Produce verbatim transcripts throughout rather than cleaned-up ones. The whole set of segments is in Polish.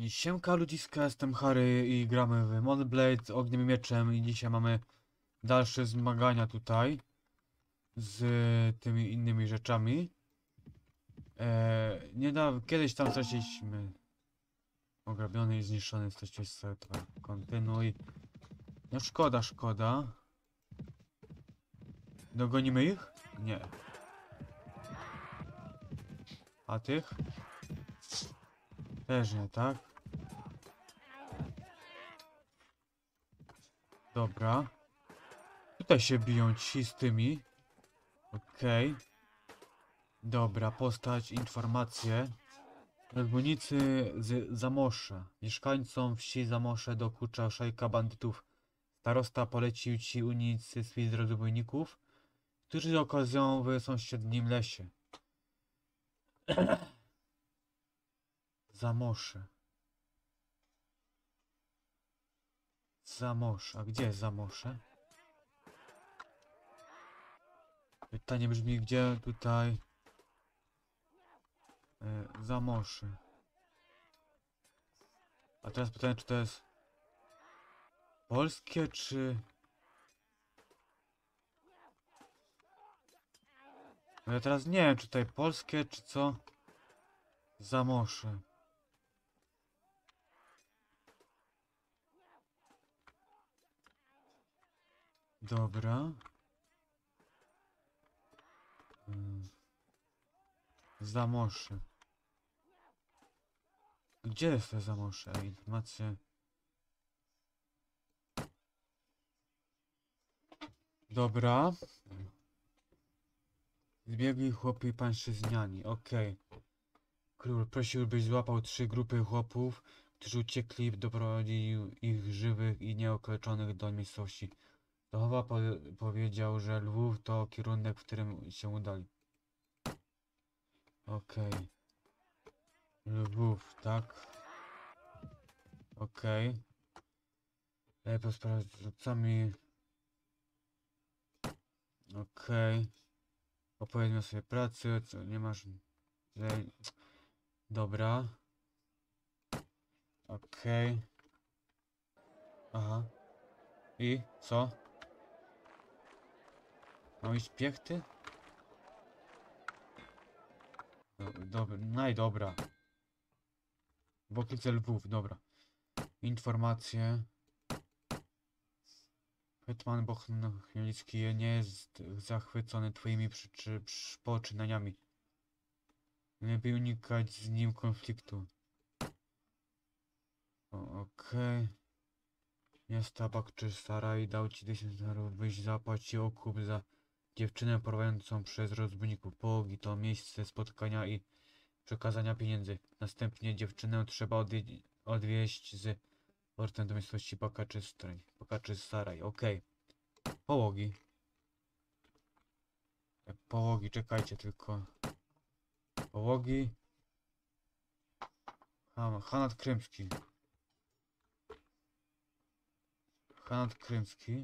Siemka ludziska, jestem Harry i gramy w Moonblade Ogniem i Mieczem i dzisiaj mamy dalsze zmagania tutaj z tymi innymi rzeczami. Eee, niedawno, kiedyś tam straciliśmy ograbiony i zniszczony, straciłeś sobie to. Kontynuuj. No szkoda, szkoda. Dogonimy ich? Nie. A tych? Też nie, tak? Dobra. Tutaj się biją ci z tymi. Okej. Okay. Dobra, postać, informacje. Rozbójnicy z Zamosza. Mieszkańcom wsi Zamosze dokucza szajka bandytów. Starosta polecił ci unicestwić rozbójników, którzy okazują w sąsiednim lesie. Zamosze. Zamosze. A gdzie jest Zamosze? Pytanie brzmi, gdzie tutaj yy, Zamosze. A teraz pytanie, czy to jest polskie, czy... No ja teraz nie wiem, czy tutaj polskie, czy co? Zamosze. Dobra. Hmm. Zamosze. Gdzie jest to Zamosze? Informacje. Dobra. Zbiegli chłopy i pańszczyźniani. Okej. Okay. Król prosił, byś złapał trzy grupy chłopów, którzy uciekli, doprowadził ich żywych i nieokaleczonych do miejscowości. Dochowa po powiedział, że Lwów to kierunek, w którym się udali. Okej. Okay. Lwów, tak. Okej. Okay. Lepiej sprawdzić z rzucami. Okej. Okay. Opowiedz mi o swojej pracy, co nie masz... Dobra. Okej. Okay. Aha. I co? Mam iść piechty? Dobra, no i dobra. W okolicy Lwów, dobra. Informacje. Hetman Bohdan Chmielnicki nie jest zachwycony twoimi przyczy, przy, poczynaniami. Lepiej unikać z nim konfliktu. Okej. Okay. Jest tabak czy Saraj dał ci tysiąc dolarów, byś zapłacił okup za dziewczynę porwającą przez rozbójników. Połogi to miejsce spotkania i przekazania pieniędzy. Następnie dziewczynę trzeba odwie odwieźć z portem do miejscowości Bakaczystrej. Bakaczysaraj, okej. Okay. Połogi. Połogi, czekajcie tylko. Połogi. Ha, Hanat Krymski. Hanat Krymski.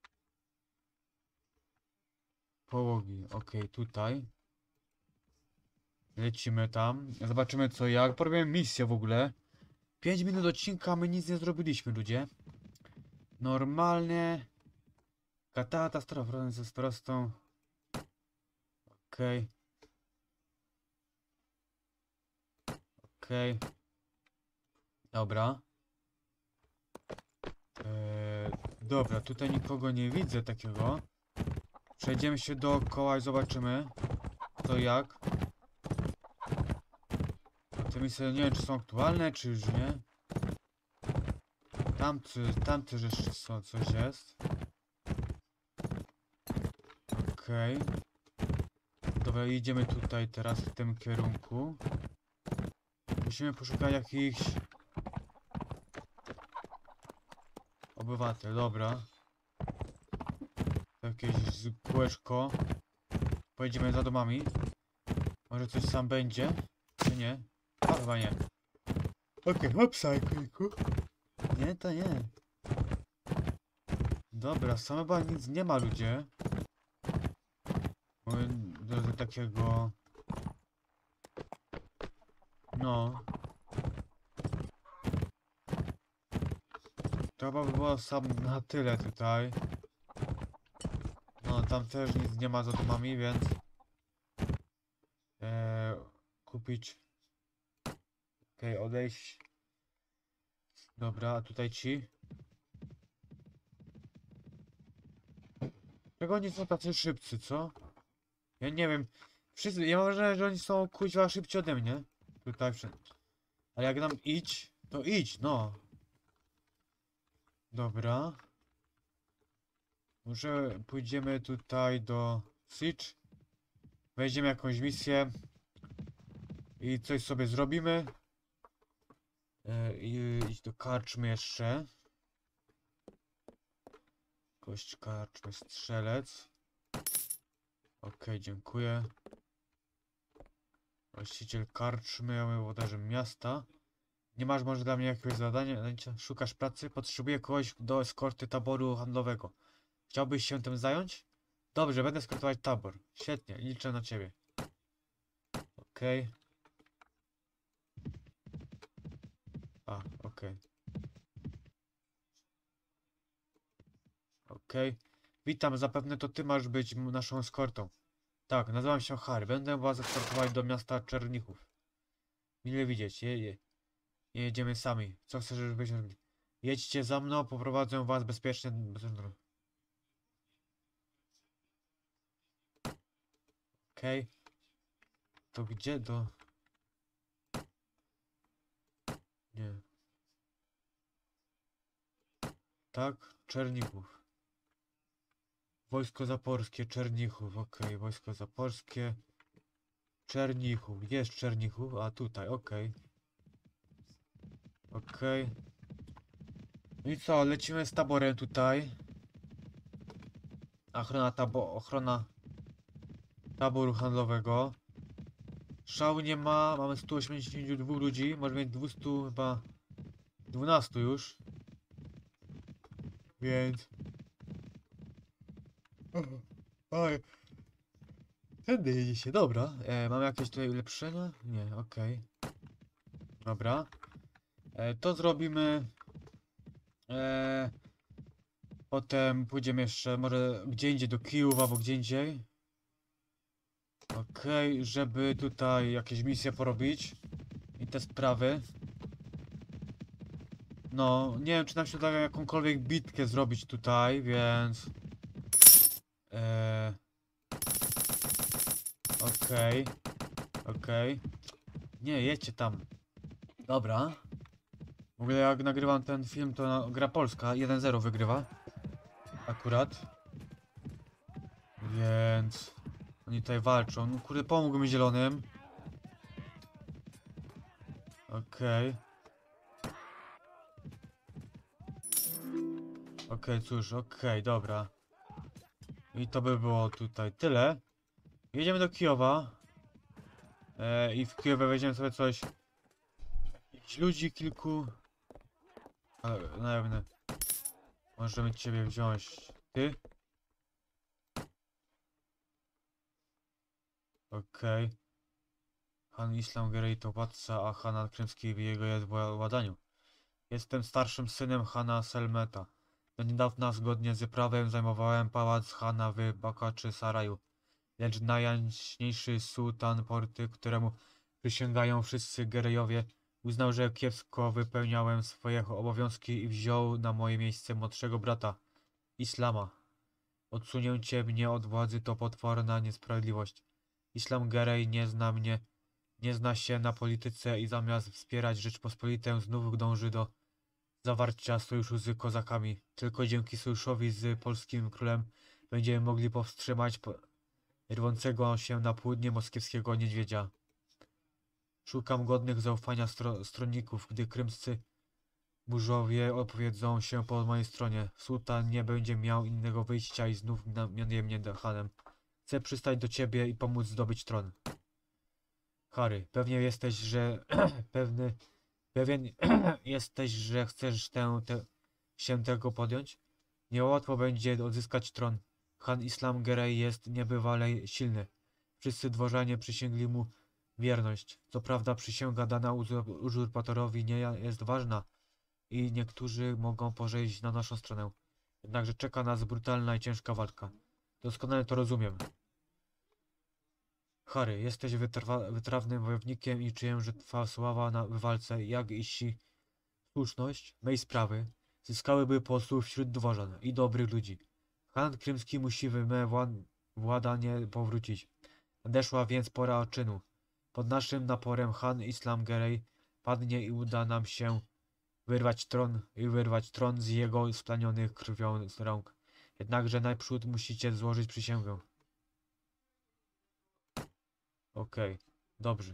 Połogi, okej, okay, tutaj. Lecimy tam. Zobaczymy co jak. Porobimy misję w ogóle. pięć minut odcinka, my nic nie zrobiliśmy, ludzie. Normalnie. Katastrofa ze starostą. Okej. Okay. Okej. Okay. Dobra. Eee, dobra, tutaj nikogo nie widzę takiego. Przejdziemy się dookoła i zobaczymy co jak. Te misje nie wiem czy są aktualne, czy już nie. Tamty, tamty jeszcze są, coś jest. Okej. Okay. Dobra, idziemy tutaj teraz w tym kierunku. Musimy poszukać jakichś obywatel, dobra. Jakieś kółeczko. Pojedziemy za domami. Może coś sam będzie? Czy nie? A, chyba nie. Okej, okay, hopsaj, kliku. Nie, to nie. Dobra, sam chyba nic nie ma, ludzie. Do, do takiego... No. To chyba by było sam na tyle tutaj. No, tam też nic nie ma za domami, więc... E, kupić... Okej, okay, odejść. Dobra, a tutaj ci. Czego oni są tacy szybcy, co? Ja nie wiem. Wszyscy, ja mam wrażenie, że oni są kuźwa szybciej ode mnie. Tutaj wszędzie. Ale jak nam idź, to idź, no. Dobra. Może pójdziemy tutaj do Siege. Wejdziemy jakąś misję. I coś sobie zrobimy. E, I iść do karczmy jeszcze. Kość karczmy, strzelec. Ok, dziękuję. Właściciel karczmy, włodarzem miasta. Nie masz może dla mnie jakiegoś zadania? Szukasz pracy? Potrzebuję kogoś do eskorty taboru handlowego. Chciałbyś się tym zająć? Dobrze, będę eskortować tabor. Świetnie, liczę na ciebie. Okej. Okay. A, okej. Okay. Okej. Okay. Witam, zapewne to ty masz być naszą eskortą. Tak, nazywam się Harry. Będę was eskortować do miasta Czernichów. Mile widzieć. Je, je. Jedziemy sami. Co chcesz, żebyśmy robili? Jedźcie za mną, poprowadzę was bezpiecznie. Okej. Okay. To gdzie do... Nie. Tak? Czernichów. Wojsko Zaporskie, Czernichów. Okej, okay. Wojsko Zaporskie. Czernichów. Gdzie jest Czernichów? A tutaj, okej. Okay. Okej. Okay. No i co, lecimy z taborem tutaj. Ochrona tabo... Ochrona... Taboru handlowego. Szału nie ma, mamy sto osiemdziesiąt dwa ludzi, może mieć dwieście chyba dwanaście już. Więc... Oj. Tędy jedzie się, dobra. E, mamy jakieś tutaj ulepszenia? Nie, okej. Okay. Dobra. E, to zrobimy... E, potem pójdziemy jeszcze może gdzie indziej do Kijów albo gdzie indziej. Okej, okay, żeby tutaj jakieś misje porobić i te sprawy. No, nie wiem czy nam się uda jakąkolwiek bitkę zrobić tutaj, więc... Eee... Okej, okay. Okej. Okay. Nie, jedźcie tam. Dobra. W ogóle jak nagrywam ten film to gra Polska, jeden zero wygrywa. Akurat. Więc... Oni tutaj walczą. No kurde, pomógł mi zielonym. Okej. Okay. Okej, okay, cóż, okej, okay, dobra. I to by było tutaj tyle. Jedziemy do Kijowa. E, I w Kijowie weźmiemy sobie coś. Jakichś ludzi kilku. Ale najpewne. Możemy ciebie wziąć. Ty? Okej. Okay. Han Islam Gerei to władca, a Han Krymski w jego jest w władaniu. Jestem starszym synem Hana Selmeta. Do niedawna zgodnie z prawem zajmowałem pałac Hana w Bakaczy Saraju. Lecz najjaśniejszy sułtan Porty, któremu przysięgają wszyscy Gerejowie, uznał, że kiepsko wypełniałem swoje obowiązki i wziął na moje miejsce młodszego brata, Islama. Odsunięcie mnie od władzy to potworna niesprawiedliwość. Islam Gerej nie zna mnie, nie zna się na polityce i zamiast wspierać Rzeczpospolitę znów dąży do zawarcia sojuszu z kozakami. Tylko dzięki sojuszowi z polskim królem będziemy mogli powstrzymać po rwącego się na południe moskiewskiego niedźwiedzia. Szukam godnych zaufania stro stronników, gdy krymscy burzowie opowiedzą się po mojej stronie. Sułtan nie będzie miał innego wyjścia i znów mianuje mnie Hanem. Chcę przystać do ciebie i pomóc zdobyć tron. Harry, pewnie jesteś, że... pewny... Pewien jesteś, że chcesz tę, te, się tego podjąć? Niełatwo będzie odzyskać tron. Han Islam Gerej jest niebywale silny. Wszyscy dworzanie przysięgli mu wierność. Co prawda przysięga dana uzurpatorowi nie jest ważna, i niektórzy mogą pożejść na naszą stronę. Jednakże czeka nas brutalna i ciężka walka. Doskonale to rozumiem. Harry, jesteś wytrwa wytrawnym wojownikiem i czuję, że twa sława na walce, jak i si słuszność mej sprawy, zyskałyby posłów wśród dworzan i dobrych ludzi. Han Krymski musi w me wła- władanie powrócić. Nadeszła więc pora czynu. Pod naszym naporem Han Islamgerej padnie i uda nam się wyrwać tron i wyrwać tron z jego splanionych krwią z rąk. Jednakże najprzód musicie złożyć przysięgę. Okej, okay, dobrze.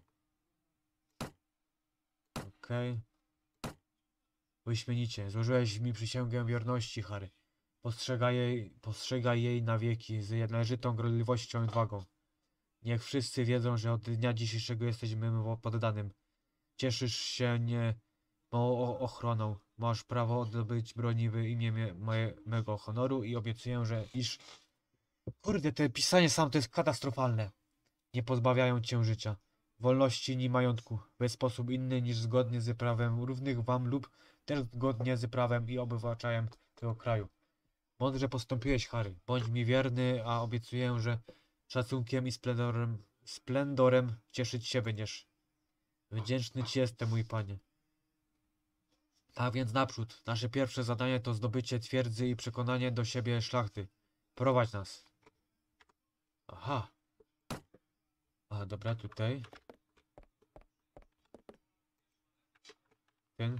Okej. Okay. Wyśmienicie. Złożyłeś mi przysięgę wierności, Harry. Postrzegaj jej, postrzegaj jej na wieki z należytą gorliwością i odwagą. Niech wszyscy wiedzą, że od dnia dzisiejszego jesteś mym poddanym. Cieszysz się nie moją ochroną. Masz prawo odbyć broni w imię me, me, mego honoru i obiecuję, że iż... Kurde, to pisanie sam to jest katastrofalne. Nie pozbawiają cię życia, wolności ni majątku, w sposób inny niż zgodnie z prawem równych wam lub też zgodnie z prawem i obywaczajem tego kraju. Mądrze postąpiłeś, Harry. Bądź mi wierny, a obiecuję, że szacunkiem i splendorem, splendorem cieszyć się będziesz. Wdzięczny ci jestem, mój panie. Tak więc naprzód. Nasze pierwsze zadanie to zdobycie twierdzy i przekonanie do siebie szlachty. Prowadź nas. Aha. A, dobra, tutaj. Ten.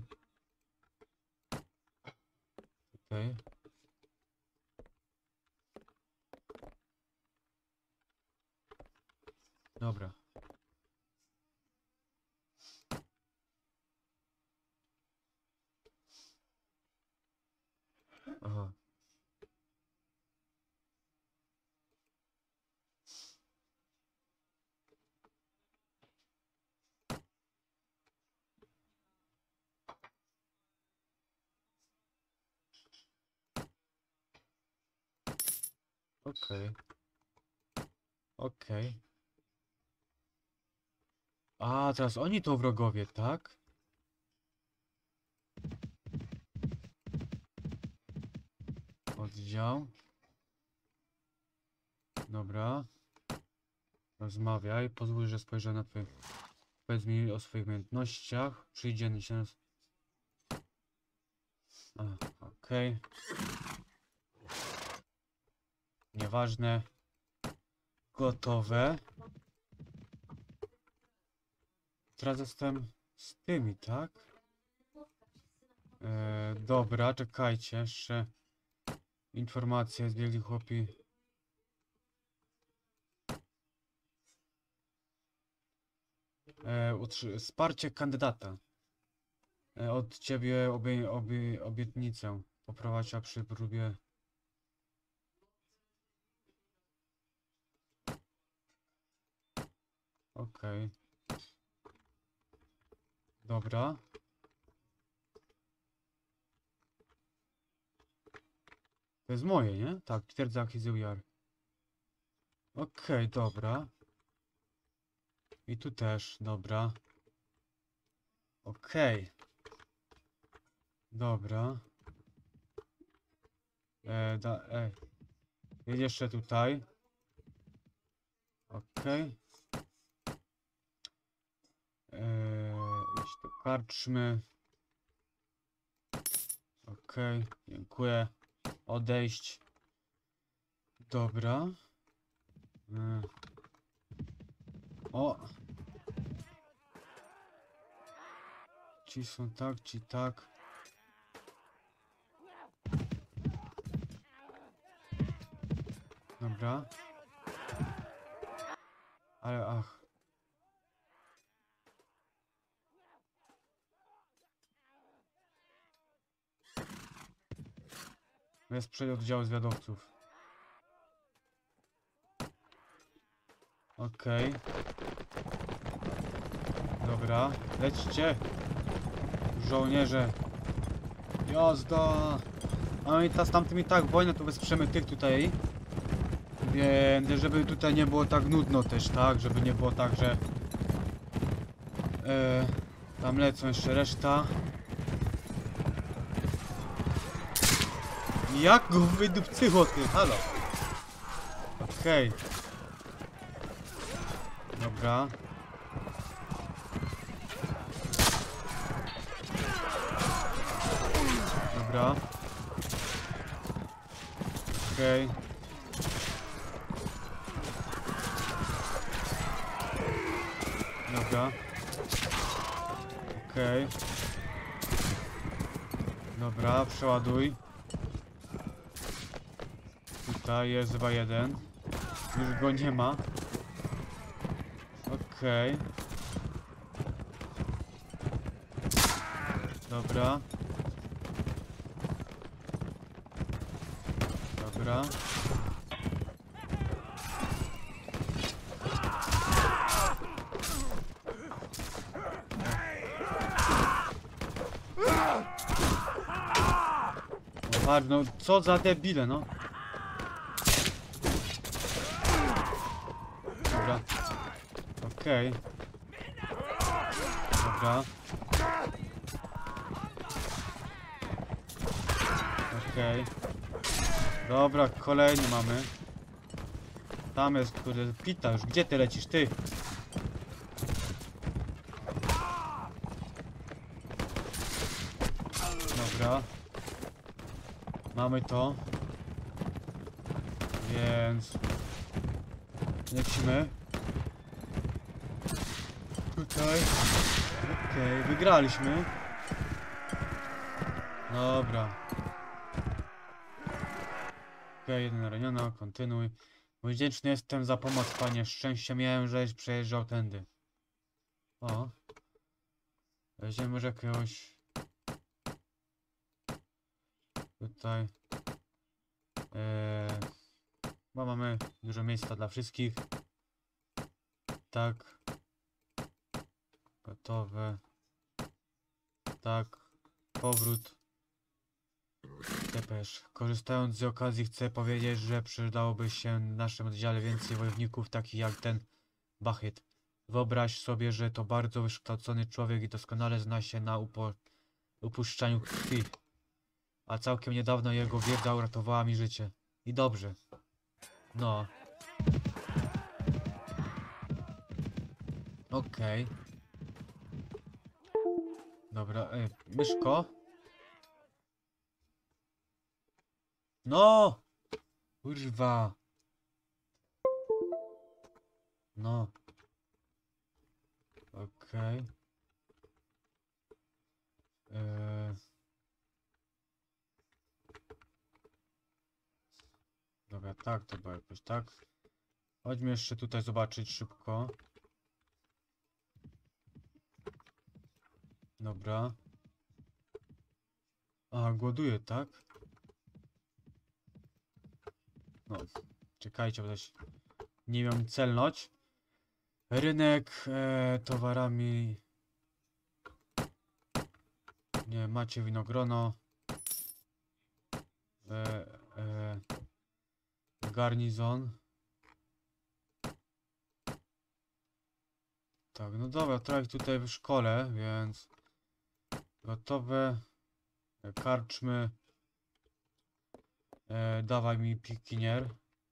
Tutaj. Dobra. Aha. Okej. Okay. Okej. Okay. A, teraz oni to wrogowie, tak? Oddział. Dobra. Rozmawiaj. Pozwól, że spojrzę na twoje... Powiedz mi o swoich umiejętnościach. Przyjdzie się... Okej. Okay. Nieważne. Gotowe. Teraz jestem z tymi, tak? E, dobra, czekajcie. Jeszcze informacje zbiegli chłopi. E, wsparcie kandydata. E, od ciebie obie, obie, obietnicę. Poprowadź przy próbie. Okej. Okay. Dobra. To jest moje, nie? Tak, twierdza Hizyjar. Okej, okay, dobra. I tu też, dobra. Okej. Okay. Dobra. E, da, e. Jest jeszcze tutaj. Okej. Okay. Iść do karczmy. Okej, okay, dziękuję. Odejść. Dobra. E. O! Ci są tak, ci tak. Dobra. Ale ach. Wesprzyj oddział zwiadowców. Okej. Okay. Dobra, lećcie. Żołnierze. Jazda. A i ta z tamtymi tak wojnę, to wesprzemy tych tutaj. Więc żeby tutaj nie było tak nudno też, tak? Żeby nie było tak, że e, tam lecą jeszcze reszta. Jak go wydupcyło, ty? Halo. Okej. Okay. Dobra. Dobra. Okej. Okay. Dobra. Okej. Okay. Dobra, przeładuj. Tutaj jest chyba jeden. Już go nie ma. Okej. Okay. Dobra. Dobra. No, no co za debile, no. Dobra. Okej. Okay. Dobra. Okej. Okay. Dobra, kolejny mamy. Tam jest, kurde, pita już. Gdzie ty lecisz, ty? Dobra. Mamy to. Więc... lecimy. Tutaj. Okej, okay, wygraliśmy. Dobra. Okej, okay, jeden raniona, kontynuuj. Wdzięczny jestem za pomoc, panie. Szczęście miałem, żeś przejeżdżał tędy. O. Weźmiemy może jakiegoś... tutaj... Eee... bo mamy dużo miejsca dla wszystkich. Tak. Gotowe. Tak. Powrót. Depesz. Korzystając z okazji chcę powiedzieć, że przydałoby się w naszym oddziale więcej wojowników takich jak ten Bachyt. Wyobraź sobie, że to bardzo wykształcony człowiek i doskonale zna się na upo upuszczaniu krwi. A całkiem niedawno jego wiedza uratowała mi życie. I dobrze. No. Okej. Okay. Dobra, y, myszko. No! Kurwa. No. Okej. Okay. Eee. Dobra, tak, to było jakoś tak. Chodźmy jeszcze tutaj zobaczyć szybko. Dobra. A, głoduje, tak? No, czekajcie, bo też nie wiem celność. Rynek e, towarami. Nie, macie winogrono. E, e, garnizon. Tak, no dobra, trochę tutaj w szkole, więc gotowe. Karczmy. E, dawaj mi pikinier.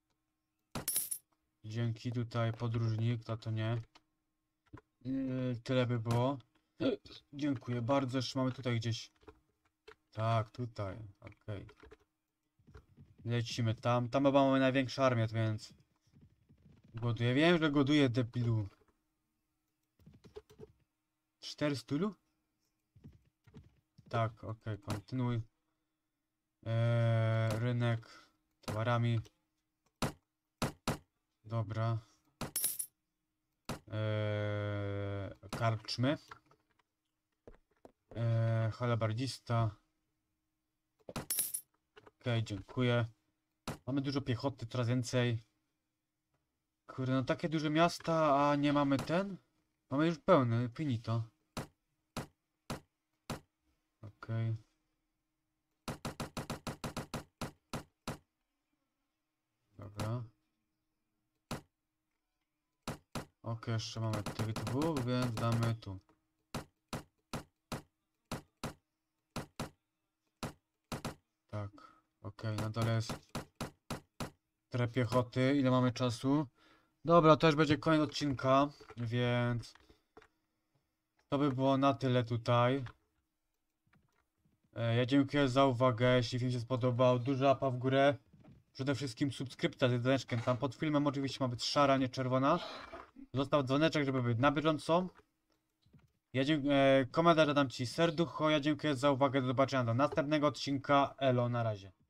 Dzięki, tutaj podróżnik, a to nie. E, tyle by było. E, dziękuję bardzo, jeszcze mamy tutaj gdzieś. Tak, tutaj, okej. Okay. Lecimy tam, tam chyba mamy największą armię, więc... Goduję, wiem, że goduję, debilu. cztery stulu? Tak, okej, okay, kontynuuj. Eee, rynek towarami. Dobra. Eee, karczmy. Eee, halabardzista. Okej, okay, dziękuję. Mamy dużo piechoty, coraz więcej. Kurde, no takie duże miasta, a nie mamy ten? Mamy już pełny, finito. Okej. Okay. Dobra. Ok, jeszcze mamy tych dwóch, więc damy tu. Tak, Okej, na dole jest trochę piechoty. Ile mamy czasu? Dobra, to już będzie koniec odcinka, więc to by było na tyle tutaj. E, Ja dziękuję za uwagę. Jeśli film się spodobał, duża łapa w górę. Przede wszystkim subskrypcja z dzwoneczkiem. Tam pod filmem oczywiście ma być szara, nie czerwona. Zostaw dzwoneczek, żeby być na bieżąco. Ja dziękuję. Komentarz dam ci serducho. Ja dziękuję za uwagę. Do zobaczenia do następnego odcinka. Elo, na razie.